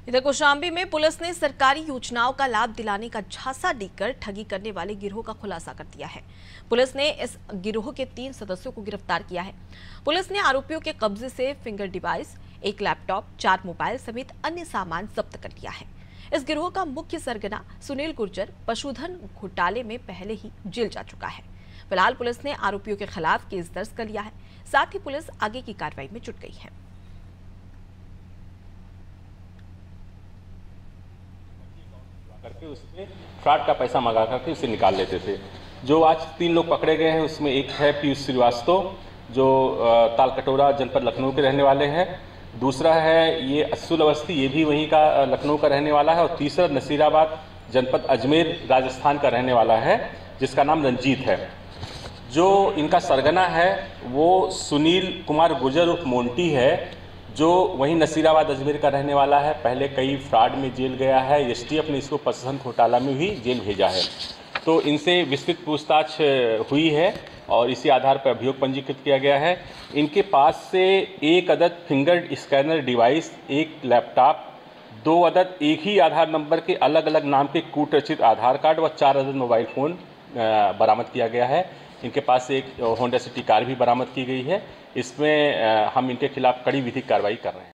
इधर कौशाम्बी में पुलिस ने सरकारी योजनाओं का लाभ दिलाने का झांसा देकर ठगी करने वाले गिरोह का खुलासा कर दिया है। पुलिस ने इस गिरोह के 3 सदस्यों को गिरफ्तार किया है। पुलिस ने आरोपियों के कब्जे से फिंगर डिवाइस, एक लैपटॉप, 4 मोबाइल समेत अन्य सामान जब्त कर लिया है। इस गिरोह का मुख्य सरगना सुनील गुर्जर पशुधन घोटाले में पहले ही जेल जा चुका है। फिलहाल पुलिस ने आरोपियों के खिलाफ केस दर्ज कर लिया है। साथ ही पुलिस आगे की कार्रवाई में जुट गई है। करके उससे फ्रॉड का पैसा मंगा करके उसे निकाल लेते थे। जो आज 3 लोग पकड़े गए हैं उसमें एक है पीयूष श्रीवास्तव जो तालकटोरा जनपद लखनऊ के रहने वाले हैं। दूसरा है ये अस्सुल अवस्थी, ये भी वहीं का लखनऊ का रहने वाला है। और तीसरा नसीराबाद जनपद अजमेर राजस्थान का रहने वाला है जिसका नाम रंजीत है। जो इनका सरगना है वो सुनील कुमार गुर्जर उर्फ मोंटी है जो वहीं नसीराबाद अजमेर का रहने वाला है। पहले कई फ्रॉड में जेल गया है। एसटीएफ ने इसको पशुधन घोटाला में भी जेल भेजा है। तो इनसे विस्तृत पूछताछ हुई है और इसी आधार पर अभियोग पंजीकृत किया गया है। इनके पास से 1 अदद फिंगर स्कैनर डिवाइस, 1 लैपटॉप, 2 अदद एक ही आधार नंबर के अलग अलग नाम के कूटरचित आधार कार्ड व 4 अदद मोबाइल फ़ोन बरामद किया गया है। इनके पास से एक होंडा सिटी कार भी बरामद की गई है। इसमें हम इनके खिलाफ कड़ी विधिक कार्रवाई कर रहे हैं।